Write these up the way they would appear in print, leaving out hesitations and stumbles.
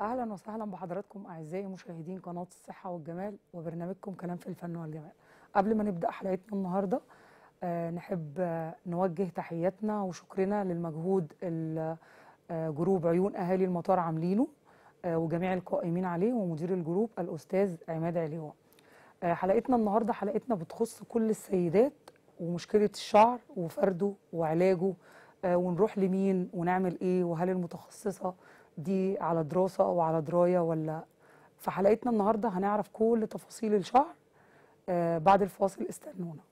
اهلا وسهلا بحضراتكم اعزائي مشاهدين قناه الصحه والجمال وبرنامجكم كلام في الفن والجمال. قبل ما نبدا حلقتنا النهارده نحب نوجه تحياتنا وشكرنا للمجهود جروب عيون اهالي المطار عاملينه وجميع القائمين عليه ومدير الجروب الاستاذ عماد عليوه. حلقتنا النهارده حلقتنا بتخص كل السيدات ومشكله الشعر وفرده وعلاجه، ونروح لمين ونعمل ايه، وهل المتخصصه دي على دراسه او على درايه ولا. في حلقتنا النهارده هنعرف كل تفاصيل الشعر. بعد الفاصل استنونا.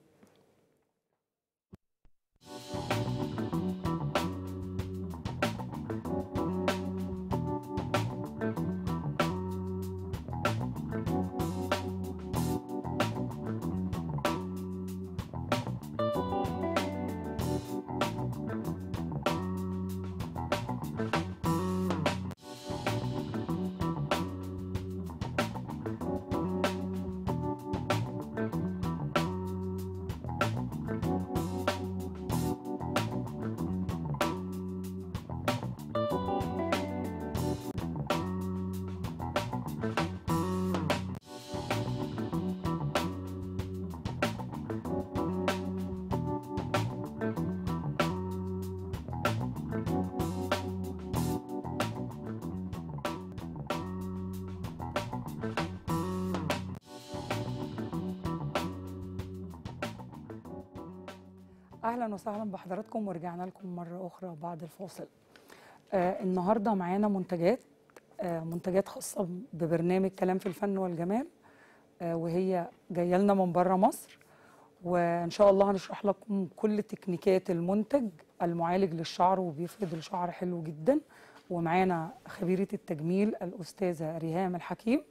اهلا وسهلا بحضراتكم ورجعنا لكم مره اخرى بعد الفاصل. النهارده معانا منتجات خاصه ببرنامج كلام في الفن والجمال، وهي جايه لنا من بره مصر، وان شاء الله هنشرح لكم كل تكنيكات المنتج المعالج للشعر وبيفرد الشعر حلو جدا. ومعانا خبيره التجميل الاستاذه ريهام الحكيم،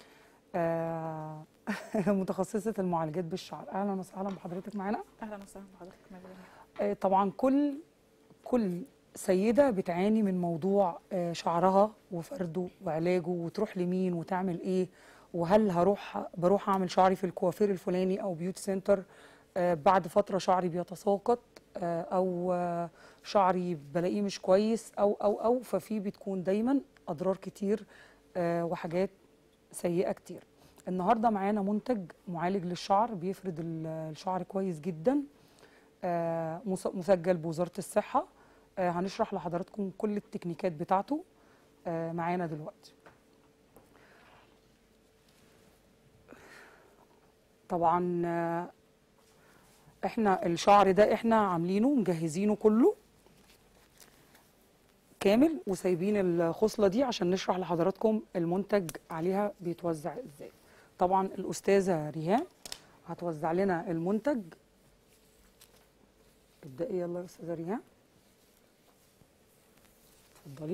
متخصصه المعالجات بالشعر. اهلا وسهلا بحضرتك معانا. اهلا وسهلا بحضرتك. طبعا كل سيده بتعاني من موضوع شعرها وفرده وعلاجه، وتروح لمين وتعمل ايه، وهل بروح اعمل شعري في الكوافير الفلاني او بيوتي سنتر، بعد فتره شعري بيتساقط، او شعري بلاقيه مش كويس او ففي بتكون دايما اضرار كتير وحاجات سيئه كتير. النهارده معانا منتج معالج للشعر بيفرد الشعر كويس جدا، مسجل بوزاره الصحه. هنشرح لحضراتكم كل التكنيكات بتاعته معانا دلوقتي. طبعا احنا الشعر ده احنا عاملينه مجهزينه كله كامل وسايبين الخصله دي عشان نشرح لحضراتكم المنتج عليها بيتوزع ازاي. طبعا الاستاذه ريهام هتوزع لنا المنتج. ابدأي يلا يا استاذه ريهام، اتفضلي.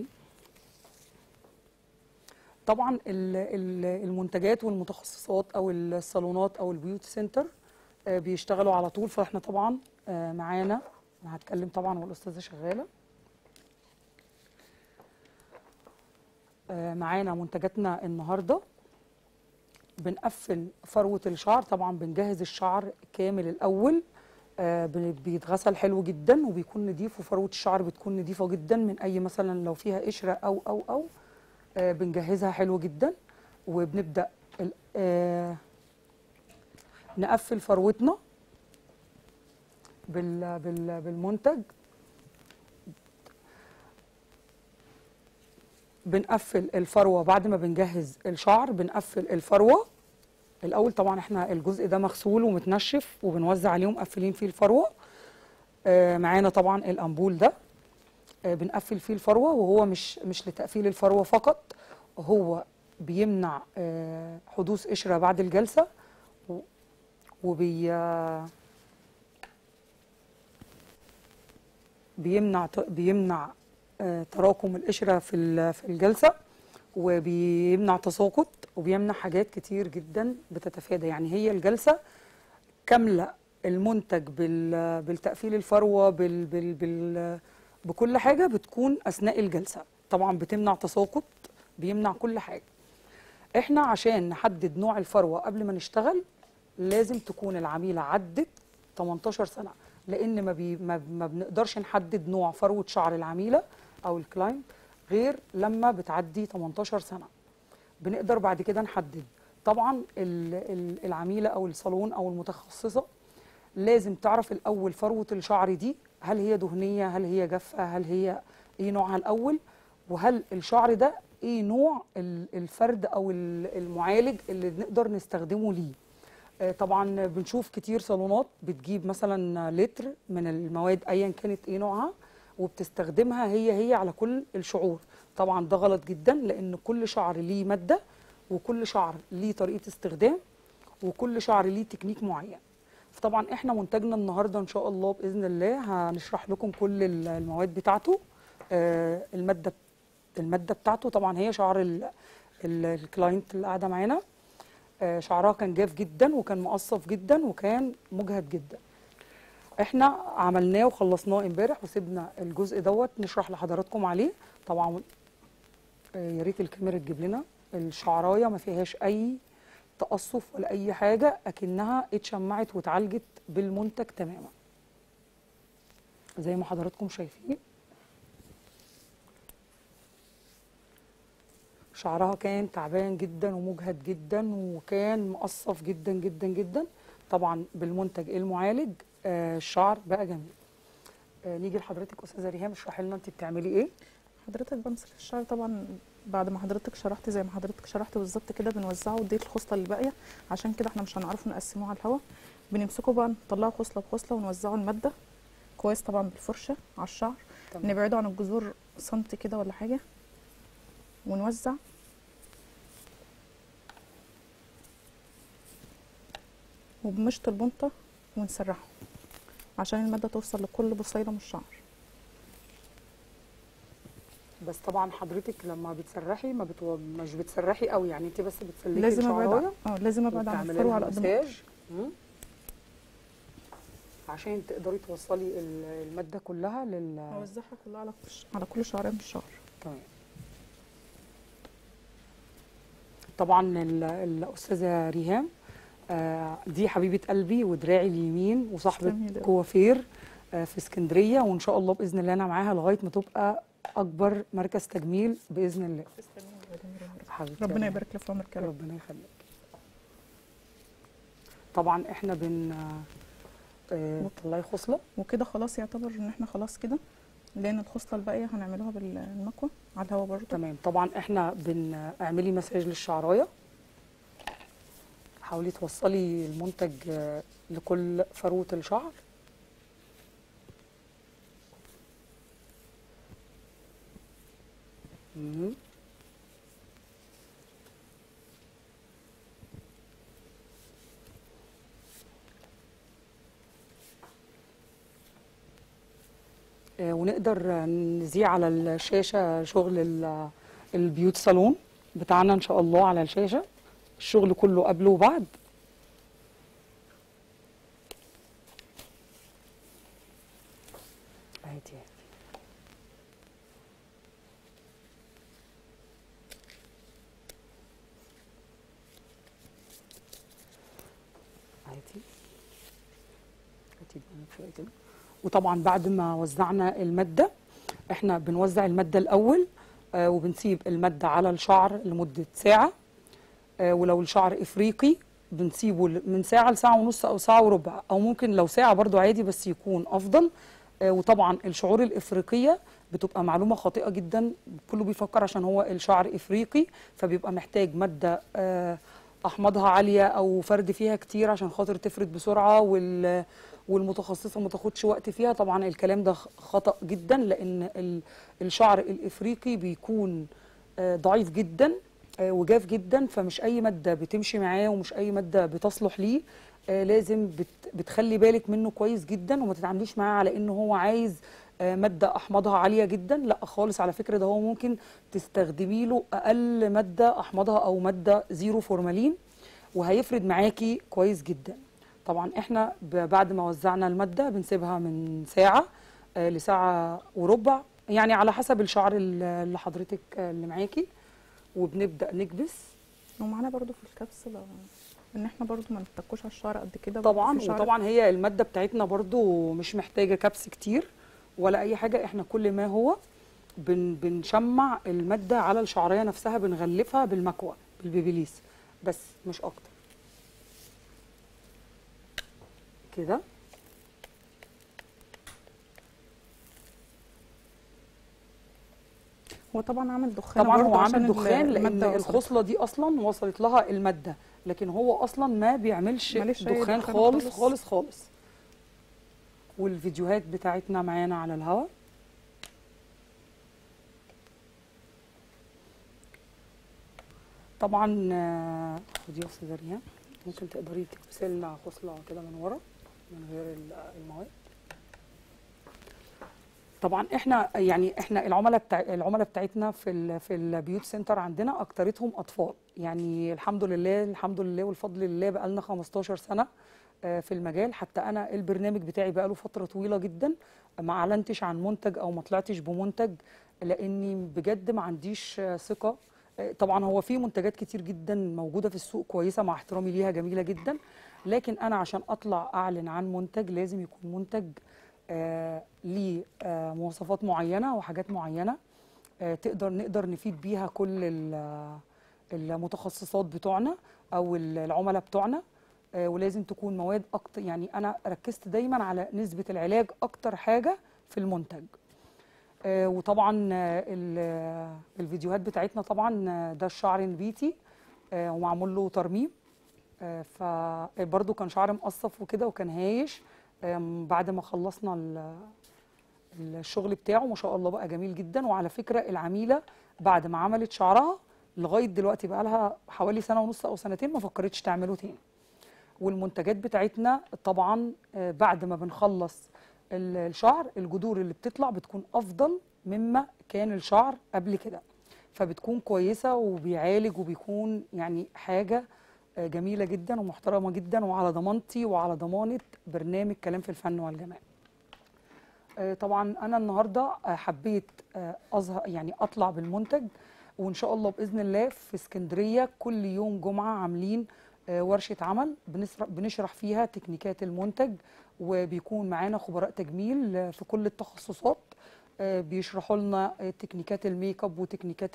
طبعا المنتجات والمتخصصات او الصالونات او البيوتي سنتر بيشتغلوا على طول، فاحنا طبعا معانا، انا هتكلم طبعا والاستاذه شغاله. معانا منتجاتنا النهارده. بنقفل فروه الشعر، طبعا بنجهز الشعر كامل الاول، بيتغسل حلو جدا وبيكون نضيف، وفروه الشعر بتكون نضيفه جدا من اي مثلا لو فيها قشره او بنجهزها حلو جدا. وبنبدا نقفل فروتنا بالمنتج. بنقفل الفروه بعد ما بنجهز الشعر، بنقفل الفروه الاول. طبعا احنا الجزء ده مغسول ومتنشف وبنوزع عليه مقفلين فيه الفروه. معانا طبعا الامبول ده بنقفل فيه الفروه، وهو مش لتقفيل الفروه فقط، هو بيمنع حدوث قشره بعد الجلسه، بيمنع تراكم القشره في الجلسه، وبيمنع تساقط، وبيمنع حاجات كتير جدا بتتفادى. يعني هي الجلسه كامله المنتج بالتقفيل الفروه بكل حاجه بتكون اثناء الجلسه. طبعا بتمنع تساقط، بيمنع كل حاجه. احنا عشان نحدد نوع الفروه قبل ما نشتغل لازم تكون العميله عدت 18 سنه، لان ما بنقدرش نحدد نوع فروه شعر العميله او الكلاينت غير لما بتعدي 18 سنه. بنقدر بعد كده نحدد. طبعا العميله او الصالون او المتخصصه لازم تعرف الاول فروه الشعر دي هل هي دهنيه، هل هي جافه، هل هي ايه نوعها الاول، وهل الشعر ده ايه نوع الفرد او المعالج اللي نقدر نستخدمه ليه. طبعا بنشوف كتير صالونات بتجيب مثلا لتر من المواد ايا كانت ايه نوعها وبتستخدمها هي على كل الشعور. طبعا ده غلط جدا، لان كل شعر ليه ماده، وكل شعر ليه طريقه استخدام، وكل شعر ليه تكنيك معين. فطبعا احنا منتجنا النهارده ان شاء الله باذن الله هنشرح لكم كل المواد بتاعته. الماده بتاعته طبعا هي شعر الكلاينت اللي قاعده معانا. شعرها كان جاف جدا وكان مقصف جدا وكان مجهد جدا. احنا عملناه وخلصناه امبارح وسيبنا الجزء دوت نشرح لحضراتكم عليه. طبعا يا ريت الكاميرا تجيب لنا الشعرايه ما فيهاش اي تقصف ولا اي حاجه، اكنها اتشمعت واتعالجت بالمنتج تماما زي ما حضراتكم شايفين. شعرها كان تعبان جدا ومجهد جدا وكان مقصف جدا جدا جدا. طبعا بالمنتج المعالج الشعر بقى جميل. نيجي لحضرتك استاذه ريهام، اشرحي لنا انت بتعملي ايه. حضرتك بمسك الشعر طبعا بعد ما حضرتك شرحتي زي ما حضرتك شرحتي بالظبط كده، بنوزعه وديت الخصله اللي باقيه، عشان كده احنا مش هنعرف نقسمه على الهواء. بنمسكه بقى نطلعه خصله بخصله ونوزعه الماده كويس طبعا بالفرشه على الشعر. تمام. نبعده عن الجذور سنتي كده ولا حاجه ونوزع. وبمشط البنطه ونسرحه عشان الماده توصل لكل بصيله من الشعر. بس طبعا حضرتك لما بتسرحي مش بتسرحي قوي، يعني انت بس بتسلكي لازم ابعد لازم ابعد عن الفروه على قد ما اقدر عشان تقدري توصلي الماده كلها اوزعها كلها على كل شعرين من الشعر. تمام. طبعا الاستاذه ريهام دي حبيبه قلبي ودراعي اليمين وصاحبه كوافير في اسكندريه، وان شاء الله باذن الله انا معاها لغايه ما تبقى اكبر مركز تجميل باذن الله. حبيبتي ربنا يبارك لك في عمرك يا رب. ربنا يخليك. طبعا احنا طلعي خصله وكده خلاص، يعتبر ان احنا خلاص كده، لان الخصله الباقيه هنعملوها بالمكوه على الهواء برضه. تمام. طبعا احنا اعملي مساج للشعرايه، حاولي توصلي المنتج لكل فروه الشعر. ونقدر نذيع على الشاشه شغل البيوت صالون بتاعنا ان شاء الله على الشاشه، الشغل كله قبل وبعد. عادي عادي عادي. وطبعا بعد ما وزعنا الماده احنا بنوزع الماده الاول وبنسيب الماده على الشعر لمده ساعه. ولو الشعر افريقي بنسيبه من ساعه لساعه ونص او ساعه وربع، او ممكن لو ساعه برضو عادي بس يكون افضل. وطبعا الشعور الافريقيه بتبقى معلومه خاطئه جدا، كله بيفكر عشان هو الشعر افريقي فبيبقى محتاج ماده احماضها عاليه او فرد فيها كتير عشان خاطر تفرد بسرعه والمتخصصه ما تاخدش وقت فيها. طبعا الكلام ده خطأ جدا، لان الشعر الافريقي بيكون ضعيف جدا وجاف جدا، فمش اي ماده بتمشي معاه ومش اي ماده بتصلح ليه. لازم بتخلي بالك منه كويس جدا وما تتعامليش معاه على انه هو عايز ماده احماضها عاليه جدا. لا خالص، على فكره ده هو ممكن تستخدمي له اقل ماده احماضها او ماده زيرو فورمالين وهيفرد معاكي كويس جدا. طبعا احنا بعد ما وزعنا الماده بنسيبها من ساعه لساعه وربع، يعني على حسب الشعر اللي حضرتك اللي معاكي، وبنبدا نكبس. ومعانا برضو في الكبس ان احنا برضو ما نتكوش على الشعر قد كده طبعا. وطبعا هي الماده بتاعتنا برضو مش محتاجه كبس كتير ولا اي حاجه، احنا كل ما هو بنشمع الماده على الشعريه نفسها، بنغلفها بالمكوى بالبيبيليس بس مش اكتر كده. هو طبعا عامل دخان طبعا هو برضه عشان عامل دخان لان المادة وصلت. الخصله دي اصلا وصلت لها الماده، لكن هو اصلا ما بيعملش ماليش أي دخان دخان خالص خالص. خالص خالص. والفيديوهات بتاعتنا معانا على الهواء. طبعا خدي يا استاذه ريهام، ممكن تقدري تكبسي لنا خصله كده من ورا من غير المواد. طبعا احنا يعني احنا العملاء بتاعتنا في البيوت سنتر عندنا اكترتهم اطفال، يعني الحمد لله الحمد لله والفضل لله بقى لنا 15 سنه في المجال. حتى انا البرنامج بتاعي بقى له فتره طويله جدا ما اعلنتش عن منتج او ما طلعتش بمنتج، لاني بجد ما عنديش ثقه. طبعا هو في منتجات كتير جدا موجوده في السوق كويسه مع احترامي ليها جميله جدا، لكن انا عشان اطلع اعلن عن منتج لازم يكون منتج ليه مواصفات معينه وحاجات معينه نقدر نفيد بيها كل المتخصصات بتوعنا او العملاء بتوعنا. ولازم تكون مواد اكتر، يعني انا ركزت دايما على نسبه العلاج اكتر حاجه في المنتج. وطبعا الفيديوهات بتاعتنا طبعا ده الشعر النبيتي ومعمول له ترميم، فبرضه كان شعر مقصف وكده وكان هايش. بعد ما خلصنا الشغل بتاعه ما شاء الله بقى جميل جدا. وعلى فكرة العميلة بعد ما عملت شعرها لغاية دلوقتي بقى لها حوالي سنة ونص أو سنتين ما فكرتش تعمله تاني. والمنتجات بتاعتنا طبعا بعد ما بنخلص الشعر الجذور اللي بتطلع بتكون أفضل مما كان الشعر قبل كده، فبتكون كويسة وبيعالج وبيكون يعني حاجة جميلة جدا ومحترمة جدا وعلى ضمانتي وعلى ضمانة برنامج كلام في الفن والجمال. طبعا أنا النهاردة حبيت أظهر يعني أطلع بالمنتج، وإن شاء الله بإذن الله في اسكندرية كل يوم جمعة عاملين ورشة عمل بنشرح فيها تكنيكات المنتج، وبيكون معانا خبراء تجميل في كل التخصصات بيشرحوا لنا تكنيكات الميك اب وتكنيكات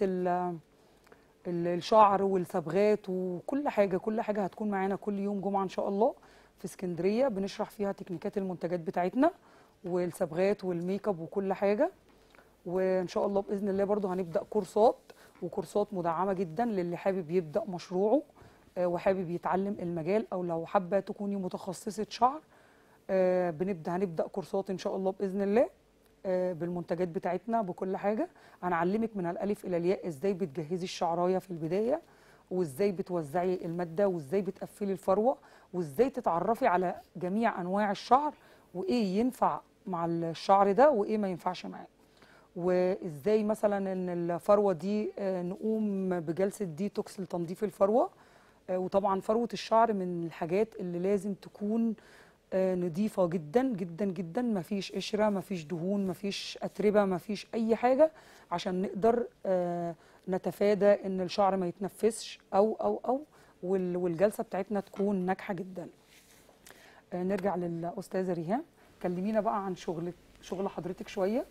الشعر والصبغات وكل حاجه. كل حاجه هتكون معانا كل يوم جمعه ان شاء الله في اسكندريه بنشرح فيها تكنيكات المنتجات بتاعتنا والصبغات والميك اب وكل حاجه. وان شاء الله باذن الله برضو هنبدا كورسات وكورسات مدعمه جدا للي حابب يبدا مشروعه وحابب يتعلم المجال، او لو حابه تكوني متخصصه شعر هنبدا كورسات ان شاء الله باذن الله بالمنتجات بتاعتنا بكل حاجه. هنعلمك من الالف الى الياء ازاي بتجهزي الشعرايه في البدايه، وازاي بتوزعي الماده، وازاي بتقفلي الفروه، وازاي تتعرفي على جميع انواع الشعر وايه ينفع مع الشعر ده وايه ما ينفعش معاه، وازاي مثلا ان الفروه دي نقوم بجلسه ديتوكس لتنظيف الفروه. وطبعا فروه الشعر من الحاجات اللي لازم تكون نظيفة جدا جدا جدا، مفيش قشرة مفيش دهون مفيش أتربة مفيش أي حاجة، عشان نقدر نتفادى إن الشعر ما يتنفسش أو والجلسة بتاعتنا تكون ناجحة جدا. نرجع للأستاذة ريهام، كلمينا بقى عن شغل حضرتك شوية.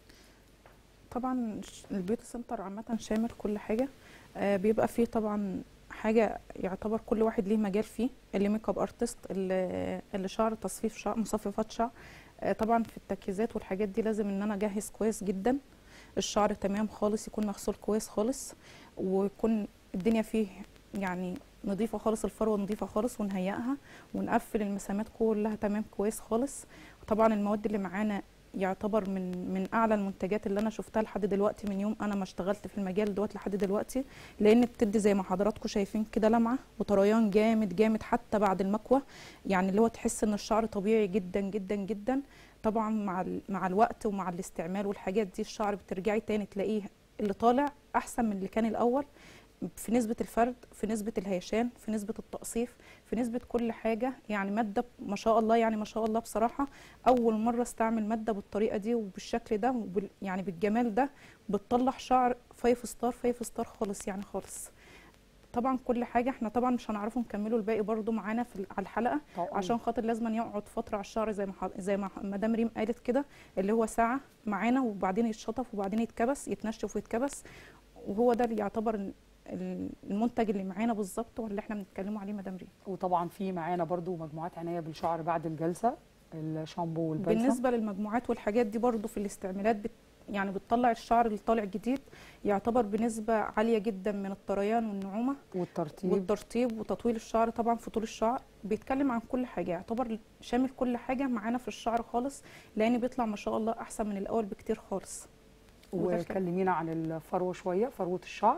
طبعا البيوتي سنتر عامة شامل كل حاجة، بيبقى فيه طبعا حاجة يعتبر كل واحد ليه مجال فيه، اللي ميك اب ارتست، اللي شعر تصفيف شعر مصففات شعر. طبعا في التركيزات والحاجات دي لازم ان انا اجهز كويس جدا الشعر تمام خالص، يكون مغسول كويس خالص، ويكون الدنيا فيه يعني نظيفة خالص، الفروة نظيفة خالص، ونهيئها ونقفل المسامات كلها تمام كويس خالص. طبعا المواد اللي معانا يعتبر من اعلى المنتجات اللي انا شفتها لحد دلوقتي من يوم انا ما اشتغلت في المجال دوت لحد دلوقتي، لان بتدي زي ما حضراتكم شايفين كده لمعه وطريان جامد جامد حتى بعد المكوى، يعني اللي هو تحس ان الشعر طبيعي جدا جدا جدا. طبعا مع الوقت ومع الاستعمال والحاجات دي الشعر بترجعي تاني تلاقيه اللي طالع احسن من اللي كان الاول، في نسبة الفرد، في نسبة الهيشان، في نسبة التقصيف، في نسبة كل حاجة. يعني مادة ما شاء الله، يعني ما شاء الله بصراحة أول مرة استعمل مادة بالطريقة دي وبالشكل ده يعني بالجمال ده، بتطلع شعر 5 ستار 5 ستار خالص يعني خالص. طبعا كل حاجه احنا طبعا مش هنعرفوا نكملوا الباقي برضو معانا على الحلقه، طبعاً. عشان خاطر لازم يقعد فتره على الشعر زي ما مدام ريم قالت كده، اللي هو ساعه معانا وبعدين يتشطف وبعدين يتكبس، يتنشف ويتكبس، وهو ده اللي يعتبر المنتج اللي معانا بالظبط واللي احنا بنتكلموا عليه مدام ريم. وطبعا في معانا برضو مجموعات عنايه بالشعر بعد الجلسه، الشامبو والبلسم. بالنسبه للمجموعات والحاجات دي برضو في الاستعمالات يعني بتطلع الشعر اللي طالع جديد، يعتبر بنسبه عاليه جدا من الطريان والنعومه والترطيب وتطويل الشعر. طبعا في طول الشعر بيتكلم عن كل حاجه، يعتبر شامل كل حاجه معانا في الشعر خالص، لان بيطلع ما شاء الله احسن من الاول بكتير خالص. وكلمينا عن الفروه شويه، فروه الشعر.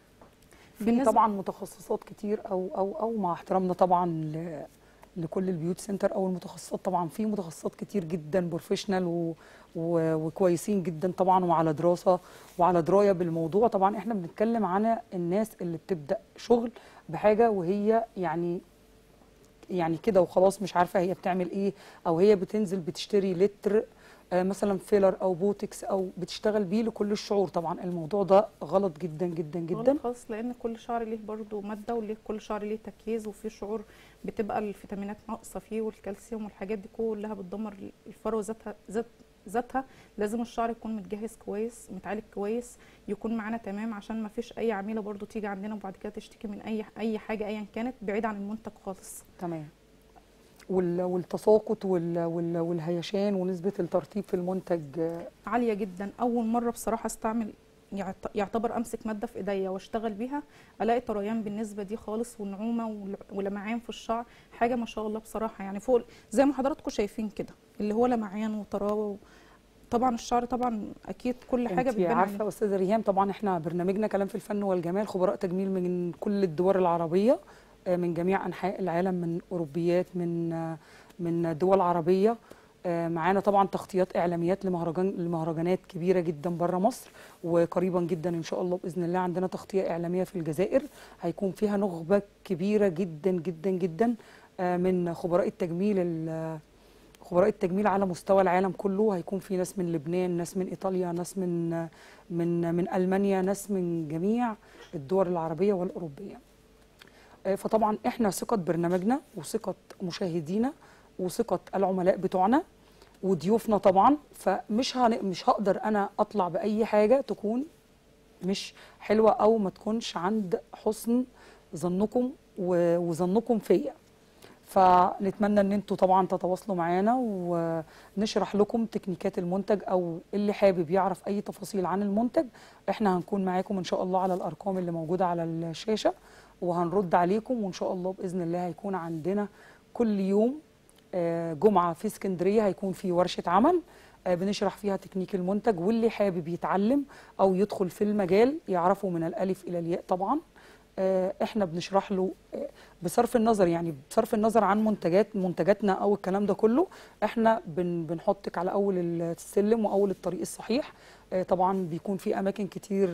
في طبعا متخصصات كتير او مع احترامنا طبعا لكل البيوت سنتر او المتخصصات، طبعا في متخصصات كتير جدا بروفيشنال وكويسين جدا طبعا، وعلى دراسه وعلى درايه بالموضوع. طبعا احنا بنتكلم عن الناس اللي بتبدا شغل بحاجه وهي يعني كده وخلاص، مش عارفه هي بتعمل ايه، او هي بتنزل بتشتري لتر مثلا فيلر او بوتكس او بتشتغل بيه لكل الشعور. طبعا الموضوع ده غلط جدا جدا جدا، غلط خالص، لان كل شعر ليه برضو ماده، وليه كل شعر ليه تركيز، وفي شعور بتبقى الفيتامينات ناقصه فيه والكالسيوم والحاجات دي كلها بتدمر الفروه ذاتها. لازم الشعر يكون متجهز كويس، متعالج كويس، يكون معانا تمام، عشان ما فيش اي عميله برضو تيجي عندنا وبعد كده تشتكي من اي حاجه ايا كانت بعيد عن المنتج خالص. تمام. والتساقط والهيشان ونسبه الترطيب في المنتج عاليه جدا. اول مره بصراحه استعمل يعتبر امسك ماده في ايديا واشتغل بيها، الاقي طريان بالنسبه دي خالص، ونعومه ولمعان في الشعر، حاجه ما شاء الله بصراحه، يعني فوق زي ما حضراتكم شايفين كده، اللي هو لمعان وطراوه. طبعا الشعر طبعا اكيد كل حاجه بتبان. عارفه استاذه ريهام، طبعا احنا برنامجنا كلام في الفن والجمال، خبراء تجميل من كل الدول العربيه، من جميع انحاء العالم، من اوروبيات، من دول عربيه. معانا طبعا تغطيات اعلاميات لمهرجانات كبيره جدا بره مصر، وقريبا جدا ان شاء الله باذن الله عندنا تغطيه اعلاميه في الجزائر، هيكون فيها نخبه كبيره جدا جدا جدا من خبراء التجميل على مستوى العالم كله. هيكون في ناس من لبنان، ناس من ايطاليا، ناس من المانيا، ناس من جميع الدول العربيه والاوروبيه. فطبعا احنا ثقه برنامجنا وثقه مشاهدينا وثقه العملاء بتوعنا وضيوفنا طبعا، مش هقدر انا اطلع باي حاجه تكون مش حلوه او ما تكونش عند حسن ظنكم وظنكم فيا. فنتمنى ان انتوا طبعا تتواصلوا معانا ونشرح لكم تكنيكات المنتج، او اللي حابب يعرف اي تفاصيل عن المنتج احنا هنكون معاكم ان شاء الله على الارقام اللي موجوده على الشاشه، وهنرد عليكم. وان شاء الله باذن الله هيكون عندنا كل يوم جمعه في اسكندريه هيكون في ورشه عمل بنشرح فيها تكنيك المنتج، واللي حابب يتعلم او يدخل في المجال يعرفه من الالف الى الياء طبعا احنا بنشرح له بصرف النظر عن منتجاتنا او الكلام ده كله. احنا بنحطك على اول السلم واول الطريق الصحيح. طبعا بيكون في اماكن كتير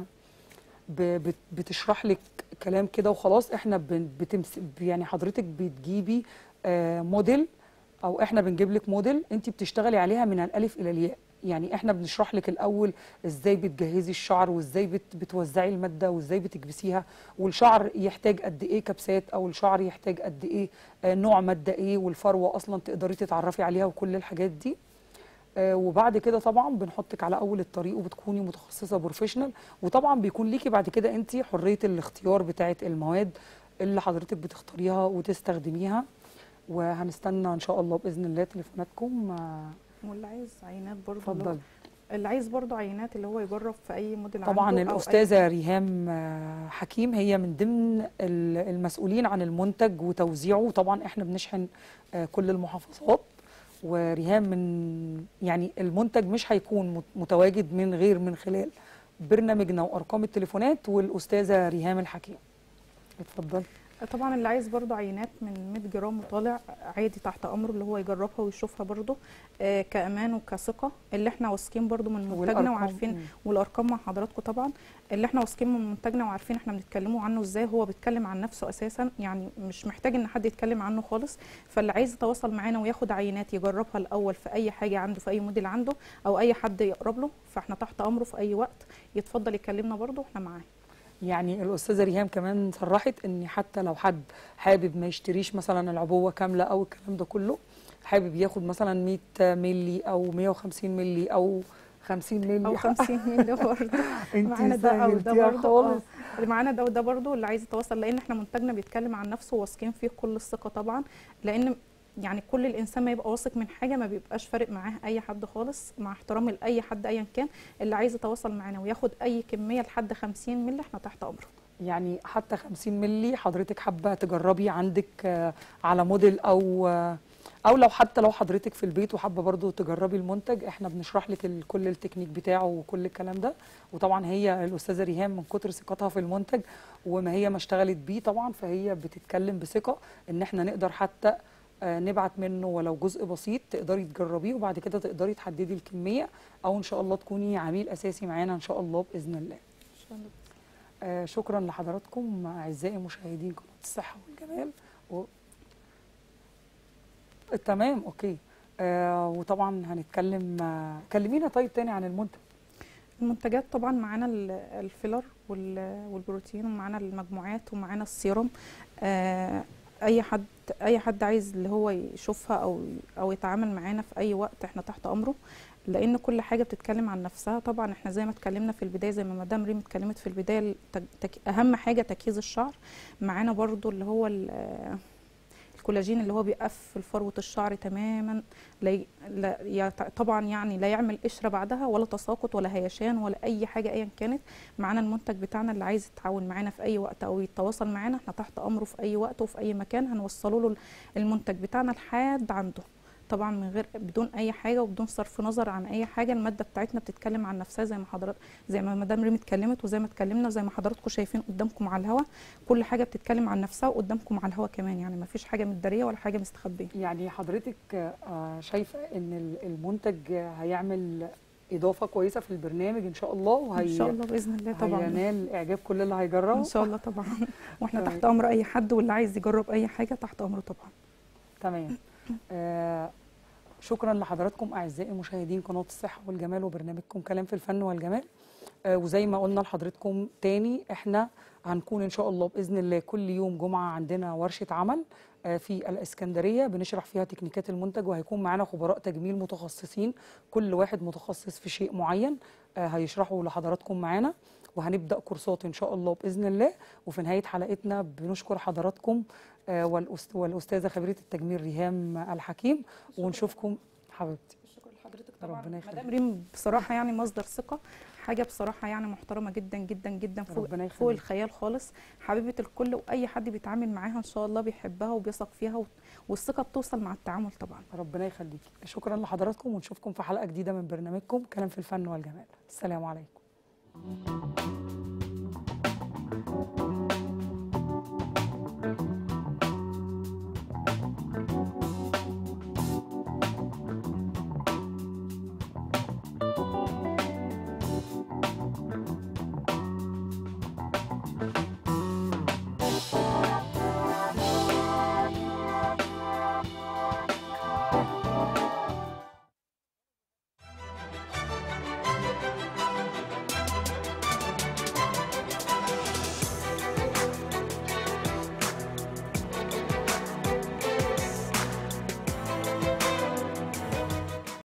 بتشرح لك كلام كده وخلاص. احنا يعني حضرتك بتجيبي موديل، او احنا بنجيب لك موديل انت بتشتغلي عليها من الالف الى الياء. يعني احنا بنشرح لك الاول ازاي بتجهزي الشعر، وازاي بتوزعي الماده، وازاي بتكبسيها، والشعر يحتاج قد ايه كبسات، او الشعر يحتاج قد ايه نوع ماده ايه، والفروه اصلا تقدري تتعرفي عليها وكل الحاجات دي. وبعد كده طبعا بنحطك على اول الطريق وبتكوني متخصصه بروفيشنال، وطبعا بيكون ليكي بعد كده انت حريه الاختيار بتاعه المواد اللي حضرتك بتختاريها وتستخدميها. وهنستنى ان شاء الله باذن الله تليفوناتكم. واللي عايز عينات برضه، اتفضل. اللي عايز برضه عينات اللي هو يجرب في اي موديل طبعا عنده. الاستاذه ريهام حكيم هي من ضمن المسؤولين عن المنتج وتوزيعه. طبعا احنا بنشحن كل المحافظات، وريهام يعني المنتج مش هيكون متواجد من خلال برنامجنا وارقام التليفونات والاستاذه ريهام الحكيم. اتفضل. طبعا اللي عايز برضو عينات من 100 جرام وطالع عادي تحت امره، اللي هو يجربها ويشوفها برضو كامان وكثقه، اللي احنا واثقين برضو من منتجنا وعارفين، والارقام مع حضراتكم طبعا، اللي احنا واثقين من منتجنا وعارفين احنا بنتكلموا عنه ازاي. هو بيتكلم عن نفسه اساسا، يعني مش محتاج ان حد يتكلم عنه خالص. فاللي عايز يتواصل معانا وياخد عينات يجربها الاول في اي حاجه عنده، في اي موديل عنده، او اي حد يقرب له، فاحنا تحت امره في اي وقت. يتفضل يكلمنا برضو، احنا معاه. يعني الاستاذه ريهام كمان صرحت ان حتى لو حد حابب ما يشتريش مثلا العبوه كامله او الكلام ده كله، حابب ياخد مثلا 100 مللي او 150 مللي او 50 مللي او 50 مللي برضه معانا انت ده او ده سهلتيها برضه. خالص. اللي معانا ده وده برضه اللي عايز يتواصل، لان احنا منتجنا بيتكلم عن نفسه واثقين فيه كل الثقه طبعا. لان يعني كل الانسان ما يبقى واثق من حاجه ما بيبقاش فارق معاه اي حد خالص، مع احترامي لاي حد ايا كان. اللي عايز يتواصل معانا وياخد اي كميه لحد 50 مللي احنا تحت امره. يعني حتى 50 مللي حضرتك حابه تجربي عندك على موديل او لو حتى لو حضرتك في البيت وحابه برضو تجربي المنتج، احنا بنشرح لك كل التكنيك بتاعه وكل الكلام ده. وطبعا هي الاستاذه ريهام من كتر ثقتها في المنتج وما هي ما اشتغلت بيه طبعا، فهي بتتكلم بثقه ان احنا نقدر حتى نبعت منه ولو جزء بسيط تقدري تجربيه، وبعد كده تقدري تحددي الكميه، او ان شاء الله تكوني عميل اساسي معانا ان شاء الله باذن الله. ان شاء الله. شكرا لحضراتكم اعزائي مشاهدين قناه الصحه والجمال تمام اوكي. وطبعا هنتكلم كلمينا طيب تاني عن المنتج. المنتجات طبعا معانا الفيلر والبروتين، ومعانا المجموعات، ومعانا السيروم. اي حد عايز اللي هو يشوفها او يتعامل معانا في اي وقت احنا تحت امره، لان كل حاجه بتتكلم عن نفسها. طبعا احنا زي ما اتكلمنا في البدايه، زي ما مدام ريم اتكلمت في البدايه، اهم حاجه تجهيز الشعر. معانا برضو اللي هو الكولاجين اللي هو بيقفل فروه الشعر تماما. طبعا يعني لا يعمل قشره بعدها ولا تساقط ولا هيشان ولا اي حاجه ايا كانت. معانا المنتج بتاعنا، اللي عايز يتعاون معانا في اي وقت او يتواصل معانا احنا تحت امره في اي وقت وفي اي مكان، هنوصله له المنتج بتاعنا لحد عنده، طبعا من غير بدون اي حاجه وبدون صرف نظر عن اي حاجه. الماده بتاعتنا بتتكلم عن نفسها زي ما مدام ريم اتكلمت وزي ما اتكلمنا وزي ما حضراتكم شايفين قدامكم على الهواء. كل حاجه بتتكلم عن نفسها وقدامكم على الهواء كمان، يعني ما فيش حاجه متداريه ولا حاجه مستخبيه. يعني حضرتك شايفه ان المنتج هيعمل اضافه كويسه في البرنامج ان شاء الله، ان شاء الله باذن الله طبعا هينال اعجاب كل اللي هيجربه ان شاء الله طبعا. واحنا تحت امر اي حد، واللي عايز يجرب اي حاجه تحت امره طبعا. تمام. شكرا لحضراتكم اعزائي مشاهدين قناه الصحه والجمال وبرنامجكم كلام في الفن والجمال. وزي ما قلنا لحضراتكم تاني، احنا هنكون ان شاء الله باذن الله كل يوم جمعه عندنا ورشه عمل في الاسكندريه بنشرح فيها تكنيكات المنتج، وهيكون معانا خبراء تجميل متخصصين، كل واحد متخصص في شيء معين هيشرحوا لحضراتكم معانا، وهنبدا كورسات ان شاء الله باذن الله. وفي نهايه حلقتنا بنشكر حضراتكم والاستاذه خبيره التجميل ريهام الحكيم، ونشوفكم حبيبتي. شكرا لحضرتك طبعا. ربنا يخليك. مدام ريم بصراحه يعني مصدر ثقه، حاجه بصراحه يعني محترمه جدا جدا جدا، فوق الخيال خالص. حبيبه الكل، واي حد بيتعامل معاها ان شاء الله بيحبها وبيثق فيها، والثقه بتوصل مع التعامل طبعا. ربنا يخليكي. شكرا لحضراتكم، ونشوفكم في حلقه جديده من برنامجكم كلام في الفن والجمال. السلام عليكم.